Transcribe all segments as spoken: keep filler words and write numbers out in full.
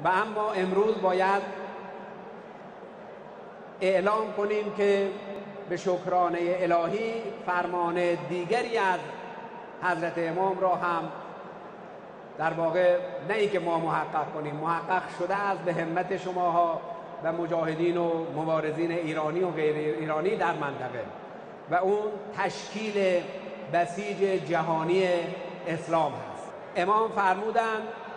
و اما امروز باید اعلام کنیم که به شکرانه الهی فرمان دیگری از حضرت امام را هم در واقع نه ای که ما محقق کنیم، محقق شده از به همت شماها و مجاهدین و مبارزین ایرانی و غیر ایرانی در منطقه و اون تشکیل بسیج جهانی اسلام هست. امام فرمودند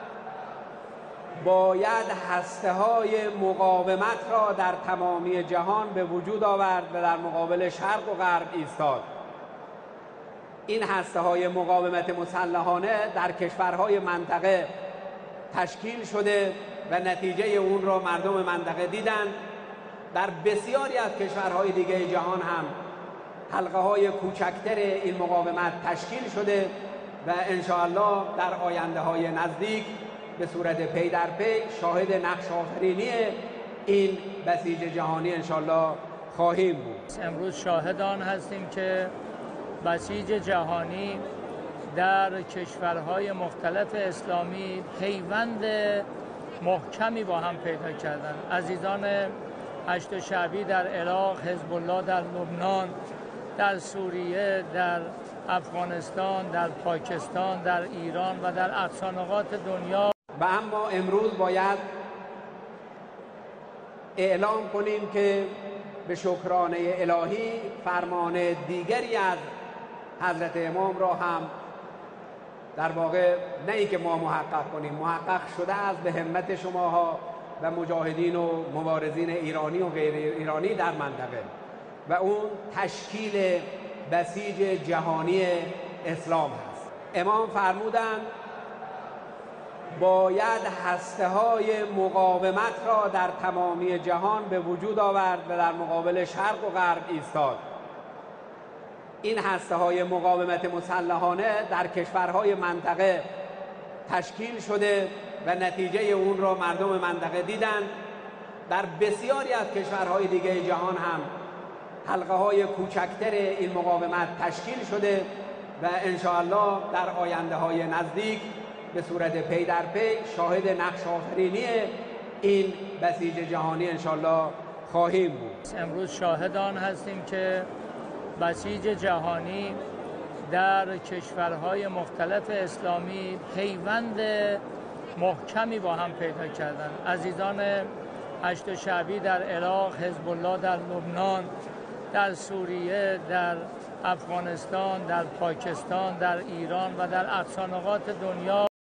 باید هسته های مقاومت را در تمامی جهان به وجود آورد و در مقابل شرق و غرب ایستاد. این هسته های مقاومت مسلحانه در کشورهای منطقه تشکیل شده و نتیجه اون را مردم منطقه دیدند. در بسیاری از کشورهای دیگه جهان هم حلقه های کوچکتر این مقاومت تشکیل شده و انشاءالله در آینده های نزدیک به صورت پی در پی شاهد نقش آفرینی این بسیج جهانی انشاءالله خواهیم بود. امروز شاهدان هستیم که بسیج جهانی در کشورهای مختلف اسلامی پیوند محکمی با هم پیدا کردند. عزیزان هشت شعبی در عراق، حزب الله در لبنان، در سوریه، در افغانستان، در پاکستان، در ایران و در اقصا نقاط دنیا. و اما امروز باید اعلام کنیم که به شکرانه الهی فرمان دیگری از حضرت امام را هم در واقع نه ای که ما محقق کنیم، محقق شده از به همت شماها و مجاهدین و مبارزین ایرانی و غیر ایرانی در منطقه و اون تشکیل بسیج جهانی اسلام هست. امام فرمودند باید هسته های مقاومت را در تمامی جهان به وجود آورد و در مقابل شرق و غرب ایستاد. این هسته های مقاومت مسلحانه در کشورهای منطقه تشکیل شده و نتیجه اون را مردم منطقه دیدند. در بسیاری از کشورهای دیگه جهان هم حلقه های کوچکتر این مقاومت تشکیل شده و انشاءالله در آینده های نزدیک به صورت پی در پی شاهد نقش آفرینی این بسیج جهانی انشاءالله خواهیم بود. امروز شاهدان هستیم که بسیج جهانی در کشورهای مختلف اسلامی پیوند محکمی با هم پیدا کردند. عزیزان هشت شعبی در عراق، حزب الله در لبنان، در سوریه، در افغانستان، در پاکستان، در ایران و در اقصا نقاط دنیا